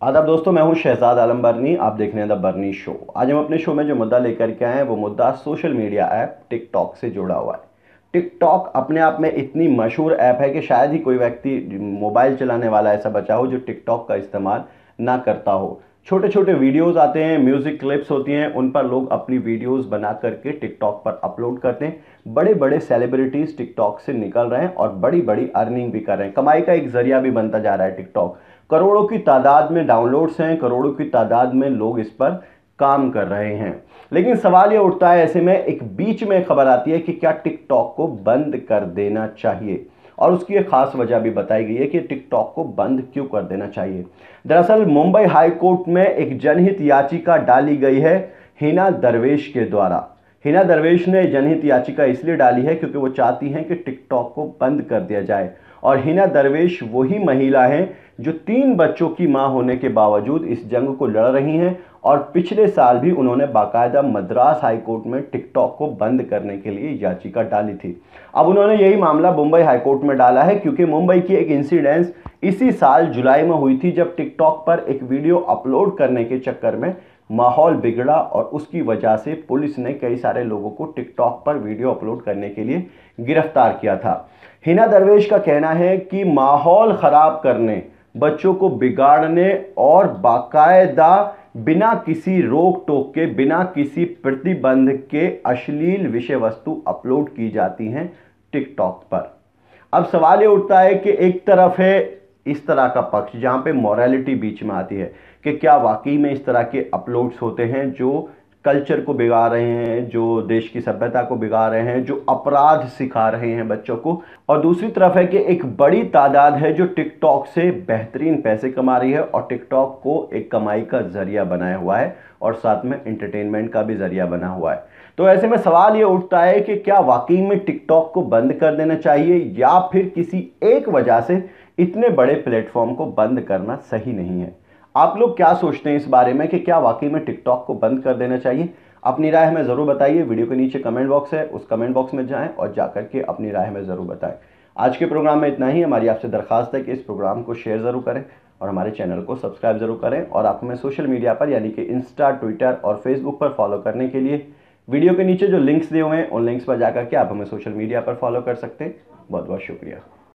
आदाब दोस्तों, मैं हूं शहजाद आलम बरनी। आप देख रहे हैं द बरनी शो। आज हम अपने शो में जो मुद्दा लेकर के आए हैं वो मुद्दा सोशल मीडिया ऐप टिकटॉक से जुड़ा हुआ है। टिकटॉक अपने आप में इतनी मशहूर ऐप है कि शायद ही कोई व्यक्ति मोबाइल चलाने वाला ऐसा बचा हो जो टिकटॉक का इस्तेमाल ना करता हो। छोटे छोटे वीडियोस आते हैं, म्यूजिक क्लिप्स होती हैं, उन पर लोग अपनी वीडियोस बना करके टिकटॉक पर अपलोड करते हैं। बड़े बड़े सेलिब्रिटीज टिकटॉक से निकल रहे हैं और बड़ी बड़ी अर्निंग भी कर रहे हैं। कमाई का एक जरिया भी बनता जा रहा है टिकटॉक। करोड़ों की तादाद में डाउनलोड्स हैं, करोड़ों की तादाद में लोग इस पर काम कर रहे हैं। लेकिन सवाल यह उठता है, ऐसे में एक बीच में खबर आती है कि क्या टिकटॉक को बंद कर देना चाहिए, और उसकी एक खास वजह भी बताई गई है कि टिकटॉक को बंद क्यों कर देना चाहिए। दरअसल मुंबई हाई कोर्ट में एक जनहित याचिका डाली गई है हिना दरवेश के द्वारा। हिना दरवेश ने जनहित याचिका इसलिए डाली है क्योंकि वो चाहती हैं कि टिकटॉक को बंद कर दिया जाए। और हिना दरवेश वही महिला हैं जो 3 बच्चों की मां होने के बावजूद इस जंग को लड़ रही हैं, और पिछले साल भी उन्होंने बाकायदा मद्रास हाई कोर्ट में टिकटॉक को बंद करने के लिए याचिका डाली थी। अब उन्होंने यही मामला मुंबई हाई कोर्ट में डाला है क्योंकि मुंबई की एक इंसिडेंस इसी साल जुलाई में हुई थी, जब टिकटॉक पर एक वीडियो अपलोड करने के चक्कर में माहौल बिगड़ा और उसकी वजह से पुलिस ने कई सारे लोगों को टिकटॉक पर वीडियो अपलोड करने के लिए गिरफ्तार किया था। हिना दरवेश का कहना है कि माहौल खराब करने, बच्चों को बिगाड़ने और बाकायदा बिना किसी रोक टोक के, बिना किसी प्रतिबंध के अश्लील विषय वस्तु अपलोड की जाती हैं टिकटॉक पर। अब सवाल ये उठता है कि एक तरफ है इस तरह का पक्ष जहां पे मॉरलिटी बीच में आती है कि क्या वाकई में इस तरह के अपलोड्स होते हैं जो कल्चर को बिगाड़ रहे हैं, जो देश की सभ्यता को बिगाड़ रहे हैं, जो अपराध सिखा रहे हैं बच्चों को। और दूसरी तरफ है कि एक बड़ी तादाद है जो टिकटॉक से बेहतरीन पैसे कमा रही है और टिकटॉक को एक कमाई का जरिया बनाया हुआ है और साथ में एंटरटेनमेंट का भी जरिया बना हुआ है। तो ऐसे में सवाल ये उठता है कि क्या वाकई में टिकटॉक को बंद कर देना चाहिए, या फिर किसी एक वजह से इतने बड़े प्लेटफॉर्म को बंद करना सही नहीं है। आप लोग क्या सोचते हैं इस बारे में कि क्या वाकई में टिकटॉक को बंद कर देना चाहिए? अपनी राय हमें ज़रूर बताइए। वीडियो के नीचे कमेंट बॉक्स है, उस कमेंट बॉक्स में जाएं और जाकर के अपनी राय हमें ज़रूर बताएं। आज के प्रोग्राम में इतना ही। हमारी आपसे दरखास्त है कि इस प्रोग्राम को शेयर ज़रूर करें और हमारे चैनल को सब्सक्राइब ज़रूर करें। और आप हमें सोशल मीडिया पर यानी कि इंस्टा, ट्विटर और फेसबुक पर फॉलो करने के लिए वीडियो के नीचे जो लिंक्स दिए हुए हैं उन लिंक्स पर जाकर के आप हमें सोशल मीडिया पर फॉलो कर सकते हैं। बहुत बहुत शुक्रिया।